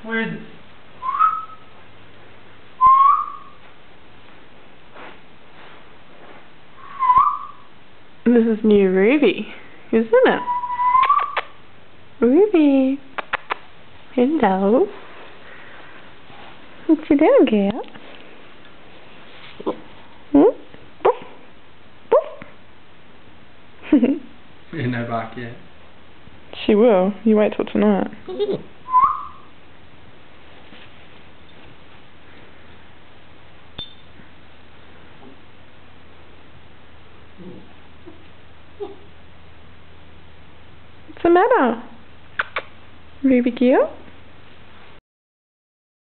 Where is it? This is new Ruby, isn't it? Ruby. Hello. What you doing, girl? Ain't no back yet. She will. You wait till tonight. What's the matter? Ruby girl?